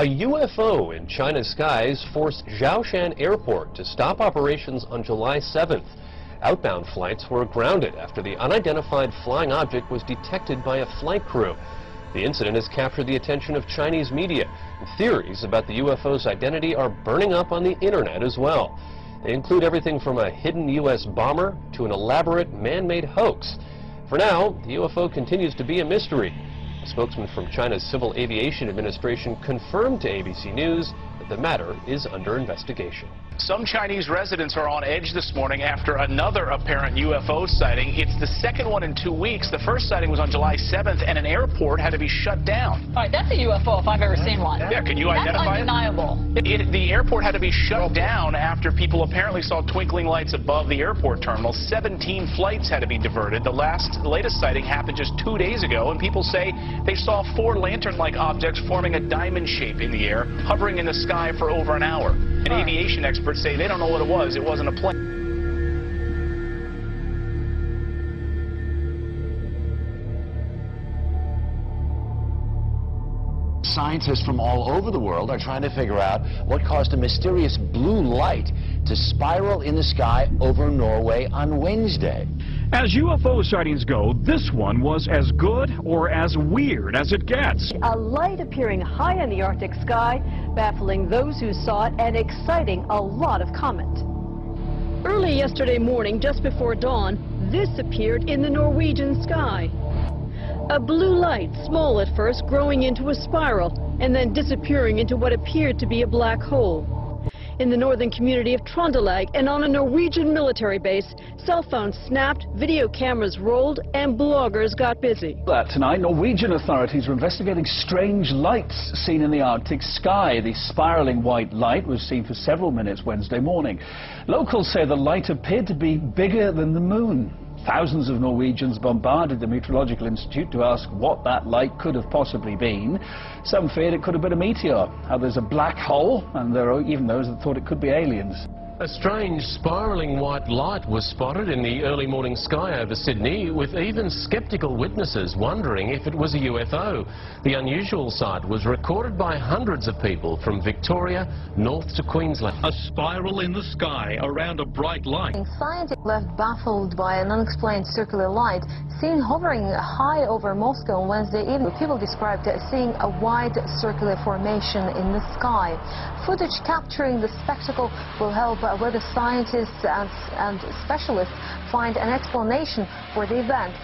A UFO in China's skies forced Zhoushan Airport to stop operations on July 7th. Outbound flights were grounded after the unidentified flying object was detected by a flight crew. The incident has captured the attention of Chinese media. Theories about the UFO's identity are burning up on the internet as well. They include everything from a hidden U.S. bomber to an elaborate man-made hoax. For now, the UFO continues to be a mystery. A spokesman from China's Civil Aviation Administration confirmed to ABC News that the matter is under investigation. Some Chinese residents are on edge this morning after another apparent UFO sighting. It's the second one in 2 weeks. The first sighting was on July 7th, and an airport had to be shut down. All right, that's a UFO if I've ever seen one. Yeah, can you identify it? That's undeniable. The airport had to be shut down after people apparently saw twinkling lights above the airport terminal. 17 flights had to be diverted. The latest sighting happened just 2 days ago, and people say they saw 4 lantern-like objects forming a diamond shape in the air, hovering in the sky for over an hour. And aviation experts say they don't know what it was. It wasn't a plane. Scientists from all over the world are trying to figure out what caused a mysterious blue light to spiral in the sky over Norway on Wednesday. As UFO sightings go, this one was as good or as weird as it gets. A light appearing high in the Arctic sky, baffling those who saw it and exciting a lot of comment. Early yesterday morning, just before dawn, this appeared in the Norwegian sky. A blue light, small at first, growing into a spiral and then disappearing into what appeared to be a black hole. In the northern community of Trondelag and on a Norwegian military base, cell phones snapped, video cameras rolled, and bloggers got busy. Tonight, Norwegian authorities are investigating strange lights seen in the Arctic sky. The spiraling white light was seen for several minutes Wednesday morning. Locals say the light appeared to be bigger than the moon. Thousands of Norwegians bombarded the Meteorological Institute to ask what that light could have possibly been. Some feared it could have been a meteor, others a black hole, and there are even those that thought it could be aliens. A strange spiraling white light was spotted in the early morning sky over Sydney, with even skeptical witnesses wondering if it was a UFO. The unusual sight was recorded by hundreds of people from Victoria north to Queensland. A spiral in the sky around a bright light. Scientists left baffled by an unexplained circular light seen hovering high over Moscow on Wednesday evening. People described seeing a wide circular formation in the sky. Footage capturing the spectacle will help whether scientists and specialists find an explanation for the event.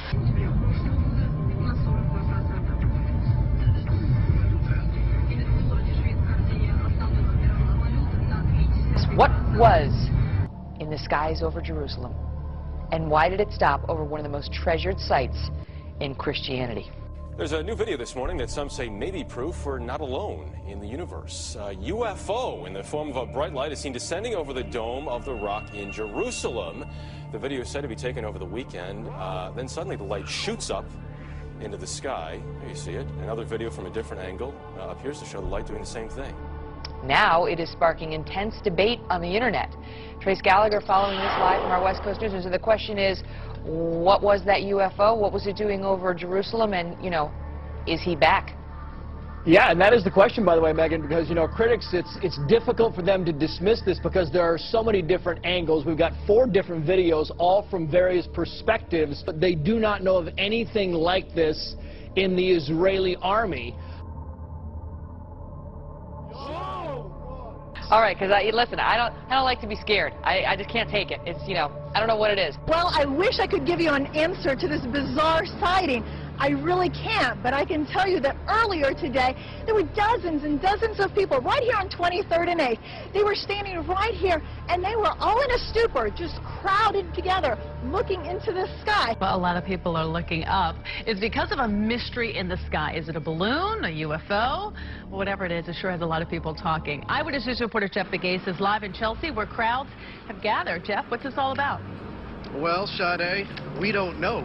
What was in the skies over Jerusalem, and why did it stop over one of the most treasured sites in Christianity? There's a new video this morning that some say may be proof we're not alone in the universe. A UFO in the form of a bright light is seen descending over the Dome of the Rock in Jerusalem. The video is said to be taken over the weekend. Then suddenly the light shoots up into the sky. There you see it. Another video from a different angle appears to show the light doing the same thing. Now it is sparking intense debate on the internet. Trace Gallagher following this live from our West Coast News. So the question is, what was that UFO? What was it doing over Jerusalem? And, you know, is he back? Yeah, and that is the question, by the way, Megan, because, you know, critics, it's difficult for them to dismiss this because there are so many different angles. We've got 4 different videos, all from various perspectives, but they do not know of anything like this in the Israeli army. All right, because listen, I don't like to be scared. I just can't take it. It's, you know, I don't know what it is. Well, I wish I could give you an answer to this bizarre sighting. I really can't, but I can tell you that earlier today, there were dozens and dozens of people right here on 23rd and 8th. They were standing right here, and they were all in a stupor, just crowded together, looking into the sky. Well, a lot of people are looking up. It's because of a mystery in the sky. Is it a balloon, a UFO? Whatever it is, it sure has a lot of people talking. Eyewitness News reporter Jeff Begay is live in Chelsea, where crowds have gathered. Jeff, what's this all about? Well, Sade, we don't know.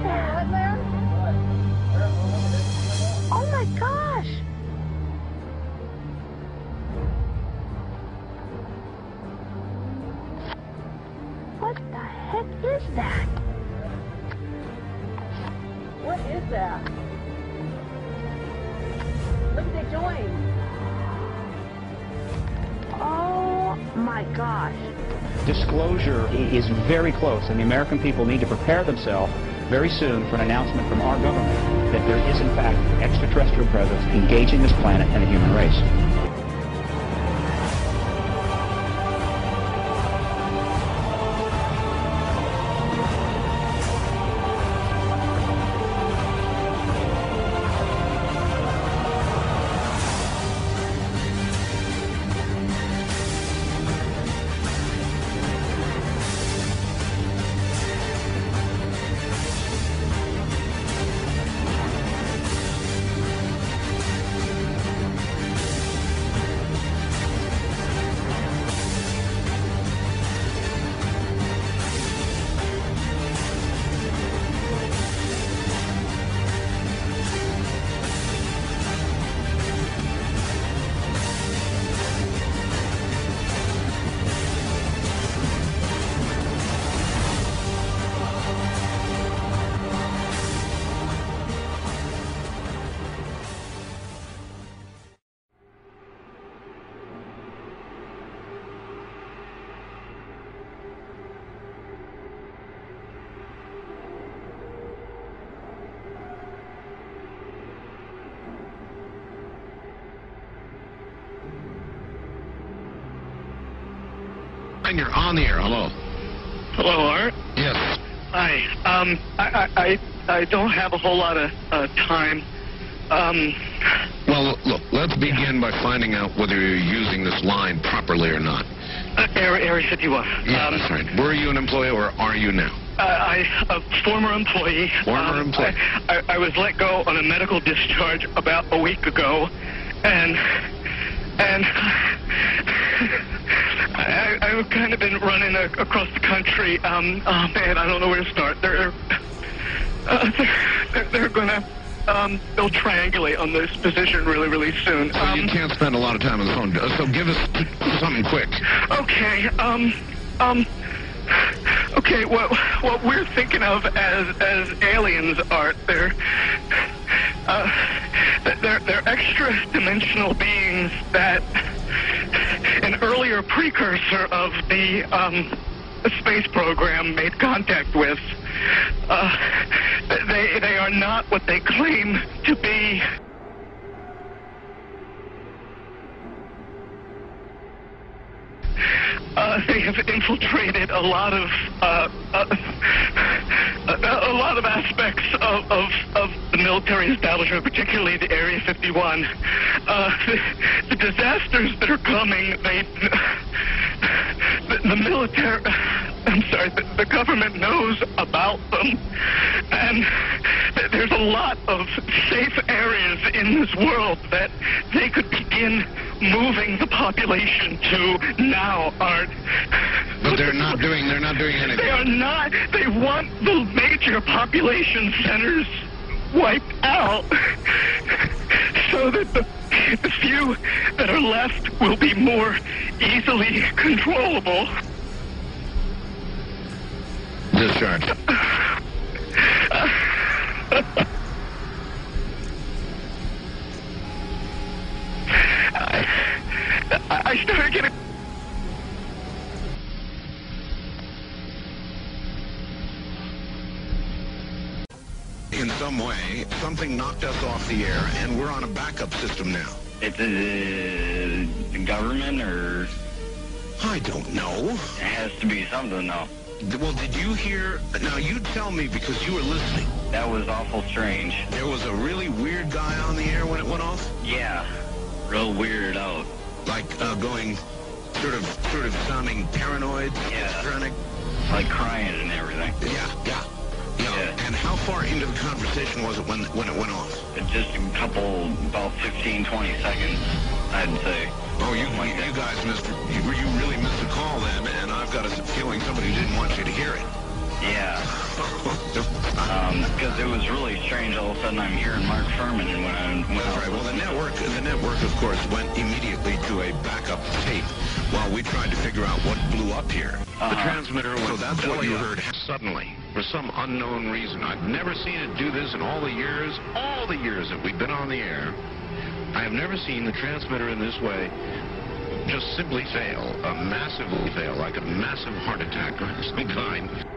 that? Oh my gosh! What the heck is that? What is that? Look, they joined. Oh my gosh. Disclosure is very close, and the American people need to prepare themselves very soon for an announcement from our government that there is, in fact, extraterrestrial presence engaging this planet and the human race. You're on the air. Hello. Hello, Art. Yes. Hi. I don't have a whole lot of time. Well, look, let's begin by finding out whether you're using this line properly or not. Area 51. Yeah, that's right. Were you an employee or are you now? A former employee. Former employee. I was let go on a medical discharge about a week ago, and I've kind of been running across the country. Oh man, I don't know where to start. They're gonna they'll triangulate on this position really soon. So you can't spend a lot of time on the phone. So give us something quick. Okay. Okay. What we're thinking of as aliens, Art, they're extra-dimensional beings that an earlier precursor of the space program made contact with. They are not what they claim to be. They have infiltrated a lot of aspects of the military establishment, particularly the Area 51. The disasters that are coming, the military, I'm sorry, the government knows about them, and there's a lot of safe areas in this world that they could begin moving the population to now, Art. But they're not doing anything. They are not. They want the major population centers wiped out so that the few that are left will be more easily controllable. Discharge. I started getting... In some way, something knocked us off the air, and we're on a backup system now. It's the government, or... I don't know. It has to be something, though. Well, did you hear... Now, you tell me because you were listening. That was awful strange. There was a really weird guy on the air when it went off? Yeah. Real weirded out. Like, going... Sort of sounding paranoid? Yeah. Schizophrenic? Like crying and everything. Yeah. And how far into the conversation was it when it went off? Just a couple, about 15, 20 seconds, I'd say. Oh, you guys missed... You really missed a call then, and I've got a feeling somebody didn't want you to hear it. Yeah. Because it was really strange. All of a sudden, I'm hearing Mark Furman, and when I Right. Well, the network, of course, went immediately to a backup tape while we tried to figure out what blew up here. The transmitter was. So that's what you heard suddenly, for some unknown reason. I've never seen it do this in all the years that we've been on the air. I have never seen the transmitter in this way just simply fail, massively fail, like a massive heart attack of some kind.